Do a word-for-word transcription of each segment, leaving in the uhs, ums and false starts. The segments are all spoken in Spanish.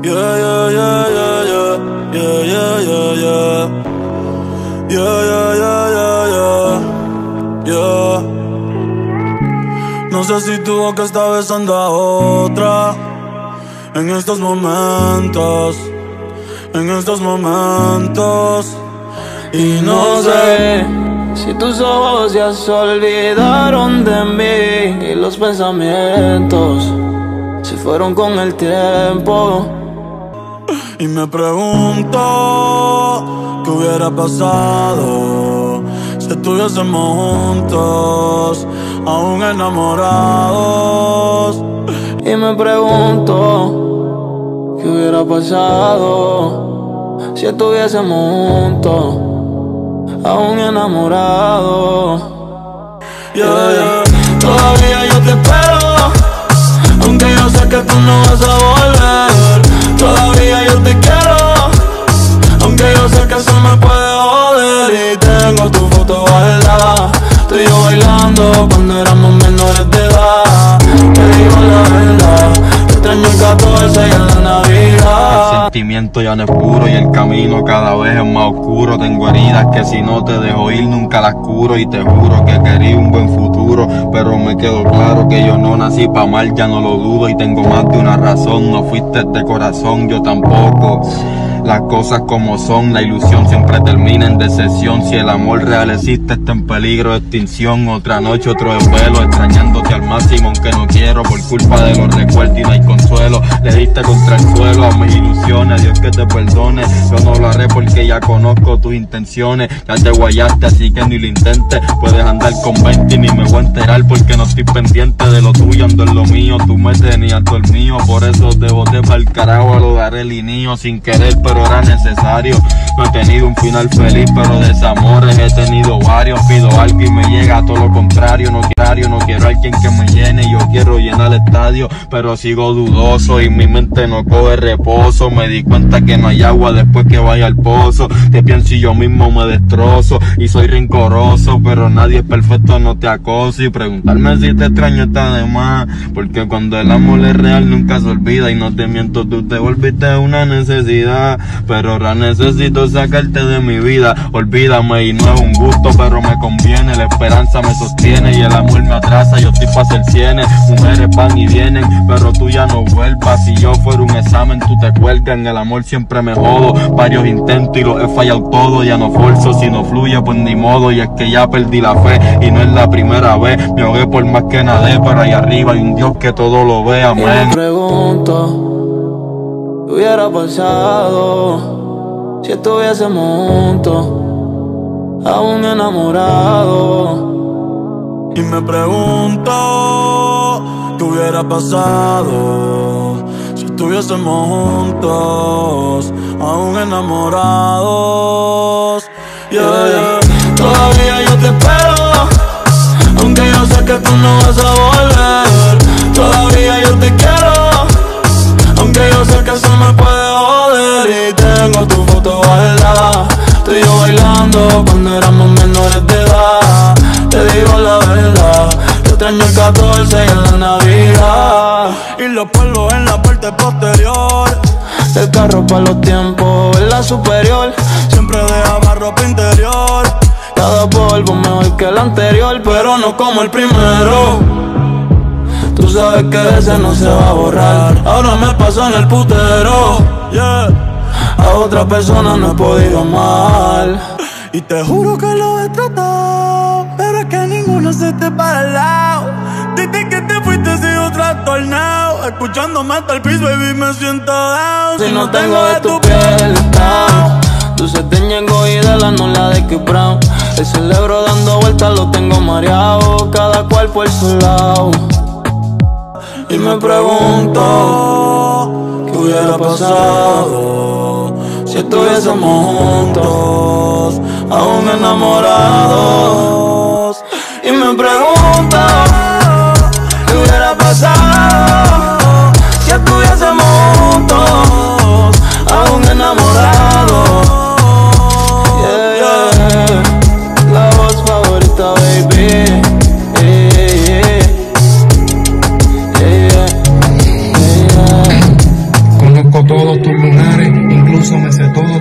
Yeah, yeah, yeah, yeah, yeah. Yeah, yeah, yeah, yeah. Yeah, yeah, yeah, yeah, yeah. Yeah. No sé si tu boca está besando a otra en estos momentos, en estos momentos. Y no sé si tus ojos ya se olvidaron de mí y los pensamientos se fueron con el tiempo. Y me pregunto qué hubiera pasado si estuviésemos juntos, aún enamorados. Y me pregunto qué hubiera pasado si estuviésemos juntos, aún enamorados. Yeah, yeah. Todavía yo te espero, aunque yo sé que tú no vas a volver. Todavía yo te quiero, aunque yo sé que eso me puede joder. Y tengo tu foto guardada, tú y yo bailando cuando éramos menores de edad. Te digo la verdad, extraño el catorce y en la Navidad. El sentimiento ya no es puro y el camino cada vez es más oscuro. Tengo heridas que si no te dejo ir nunca las curo. Y te juro que quería un buen futuro, pero me quedó claro que yo no nací pa' mal, ya no lo dudo. Y tengo más de una razón, no fuiste de corazón, yo tampoco. Las cosas como son, la ilusión siempre termina en decepción. Si el amor real existe, está en peligro de extinción. Otra noche, otro desvelo, extrañándote al máximo, aunque no quiero, por culpa de los recuerdos y no hay consuelo. Le diste contra el suelo a mis ilusiones, Dios que te perdone. Yo no lo haré porque ya conozco tus intenciones. Ya te guayaste, así que ni lo intentes. Puedes andar con veinte y ni me voy a enterar, porque no estoy pendiente de lo tuyo, ando en lo mío. Tú me tenías todo el mío, por eso te boté pa'l carajo a lo de Arely sin querer, pero era necesario. No he tenido un final feliz, pero desamores he tenido varios. Pido algo y me llega todo lo contrario. No quiero, no quiero a alguien que me llene, yo quiero llenar el estadio, pero sigo dudoso y mi mente no coge reposo. Me di cuenta que no hay agua después que vaya al pozo. Te pienso y yo mismo me destrozo y soy rencoroso, pero nadie es perfecto, no te acoso. Y preguntarme si te extraño está de más, porque cuando el amor es real nunca se olvida. Y no te miento, tú te volviste una necesidad, pero ahora necesito sacarte de mi vida. Olvídame y no es un gusto, pero me conviene. La esperanza me sostiene y el amor me atrasa. Yo estoy pa' hacer cienes, mujeres van y vienen, pero tú ya no vuelvas. Si yo fuera un examen, tú te cuelgas. En el amor siempre me jodo, varios intentos y los he fallado todo. Ya no forzo, si no fluye pues ni modo. Y es que ya perdí la fe y no es la primera vez. Me ahogué por más que nadé, pero ahí arriba hay un Dios que todo lo ve, amén. Y me pregunto ¿qué hubiera pasado si estuviésemos juntos, aún enamorados? Y me pregunto qué hubiera pasado si estuviésemos juntos, aún enamorados. Yeah, yeah. Todavía yo te espero, aunque yo sé que tú no vas a volver. Todavía yo te quiero, aunque yo sé que eso me puede joder. Y tengo tu foto guardada, tú y yo bailando cuando éramos menores de edad. Te digo la verdad, yo extraño el catorce y en la Navidad. Y los polvos en la parte posterior El carro pa' los tiempos en la superior, siempre dejaba ropa interior. cada polvo mejor que el anterior, pero no como el primero. Tú sabes que ese no se va a borrar. Ahora me paso en el putero, Yeah. a otra persona no he podido amar. Y te juro que lo he tratado, pero es que ninguno se te para el lado. Desde que te fuiste he sido trastornado, escuchándome hasta el piso, baby, me siento down. Si no tengo de tu piel down, tú se teñen y de la no la de Chris Brown. El cerebro dando vueltas lo tengo mareado, cada cual por su lado. Y me pregunto ¿qué hubiera pasado si estuviésemos juntos, aún enamorados? Y me pregunto ¿qué hubiera pasado si estuviésemos juntos, aún enamorados? Yeah, yeah. La voz favorita, baby. Yeah, yeah. Yeah, yeah. Yeah, yeah. Conozco todos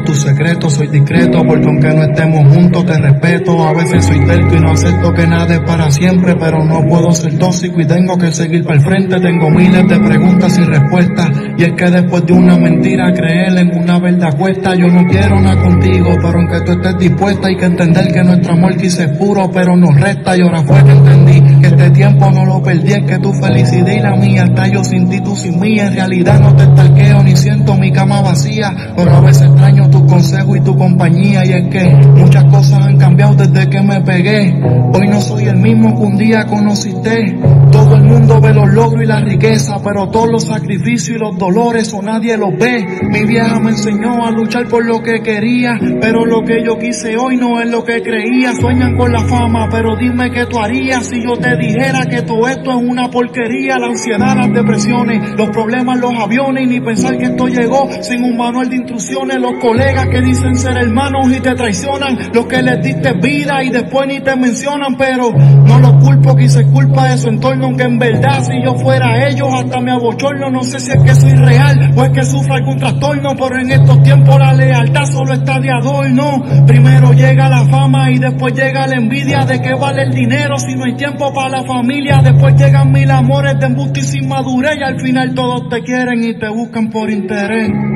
tus secretos, soy discreto porque aunque no estemos juntos te respeto. A veces soy terco y no acepto que nada es para siempre, pero no puedo ser tóxico y tengo que seguir para el frente. Tengo miles de preguntas sin respuesta, y es que después de una mentira creer en una verdad cuesta. Yo no quiero nada contigo, pero aunque tú estés dispuesta hay que entender que nuestro amor quizá es puro, pero nos resta. Y ahora fue que entendí que este tiempo no lo perdí, es que tu felicidad y la mía, hasta yo sin ti, tú sin mí. En realidad no te estalqueo ni siento mi cama vacía, pero a veces extraño tu consejo y tu compañía. Y es que muchas cosas han cambiado desde que me pegué. Hoy no soy el mismo que un día conociste. Todo el mundo ve los logros y la riqueza, pero todos los sacrificios y los dolores o nadie los ve. Mi vieja me enseñó a luchar por lo que quería, pero lo que yo quise hoy no es lo que creía. Sueñan con la fama, pero dime qué tú harías si yo te dijera que todo esto es una porquería. La ansiedad, las depresiones, los problemas, los aviones, y ni pensar que esto llegó sin un manual de instrucciones. Los colegas que dicen ser hermanos y te traicionan, los que les diste vida y después ni te mencionan. Pero no los culpo, quise culpa de su entorno, aunque en verdad si yo fuera ellos hasta me abochorno. No sé si es que soy real o es que sufro algún trastorno, pero en estos tiempos la lealtad solo está de adorno. Primero llega la fama y después llega la envidia. ¿De qué vale el dinero si no hay tiempo para la familia? Después llegan mil amores de embuste y sin madurez, y al final todos te quieren y te buscan por interés.